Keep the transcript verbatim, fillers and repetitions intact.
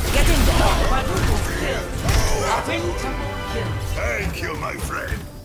Get in there. Quadruple kill. Twin triple kill. Thank you, my friend.